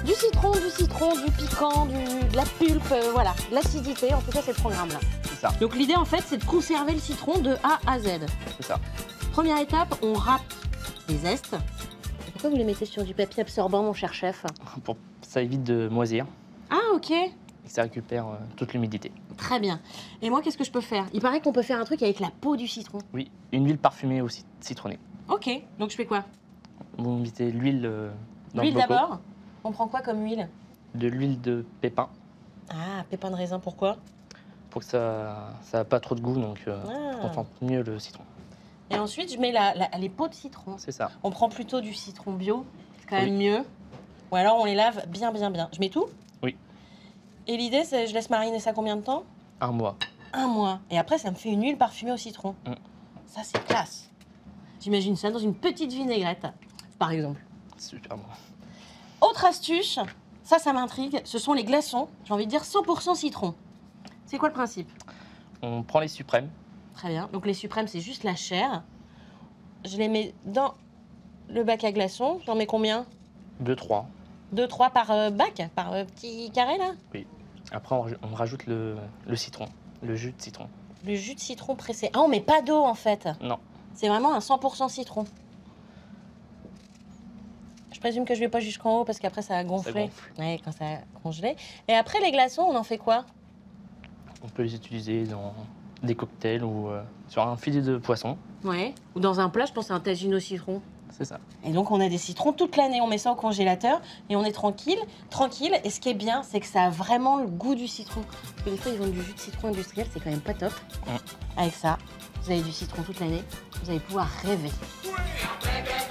Du citron, du piquant, de la pulpe, voilà, de l'acidité. En tout cas, c'est le programme là. C'est ça. Donc l'idée en fait, c'est de conserver le citron de A à Z. C'est ça. Première étape, on râpe les zestes. Et pourquoi vous les mettez sur du papier absorbant, mon cher chef? Pour ça évite de moisir Ah, ok. et ça récupère toute l'humidité. Très bien. Et moi, qu'est-ce que je peux faire? Il paraît qu'on peut faire un truc avec la peau du citron. Oui, une huile parfumée aussi citronnée. Ok, donc je fais quoi? Vous mettez l'huile dans L'huile le bocaux. d'abord. On prend quoi comme huile? De l'huile de pépin Ah, pépins de raisin, pourquoi? pour que ça n'a pas trop de goût, donc on sent mieux le citron. Et ensuite, je mets les peaux de citron. C'est ça. On prend plutôt du citron bio, c'est quand même Oui. mieux. Ou alors on les lave bien, bien, bien. Je mets tout? Oui. Et l'idée, c'est je laisse mariner ça combien de temps? 1 mois. 1 mois. Et après, ça me fait une huile parfumée au citron. Mm. Ça, c'est classe. J'imagine ça dans une petite vinaigrette, par exemple. Super bon. Autre astuce, ça m'intrigue, ce sont les glaçons. J'ai envie de dire 100% citron. C'est quoi le principe? On prend les suprêmes. Très bien. Donc les suprêmes, c'est juste la chair. Je les mets dans le bac à glaçons. J'en mets combien? 2-3. 2-3 par bac, par petit carré là? Après, on rajoute le citron, le jus de citron. Le jus de citron pressé. Ah, on met pas d'eau en fait. Non, C'est vraiment un 100% citron. Je présume que je vais pas jusqu'en haut parce qu'après ça a gonflé. ça gonfle. Ouais, quand ça a congelé. Et après les glaçons, on en fait quoi? On peut les utiliser dans des cocktails ou sur un filet de poisson. Ouais. Ou dans un plat, je pense à un tagine au citron. C'est ça. Et donc on a des citrons toute l'année. On met ça au congélateur et on est tranquille. Tranquille. Et ce qui est bien, c'est que ça a vraiment le goût du citron. Parce que des fois, ils vendent du jus de citron industriel, c'est quand même pas top. Avec ça, vous avez du citron toute l'année. Vous allez pouvoir rêver.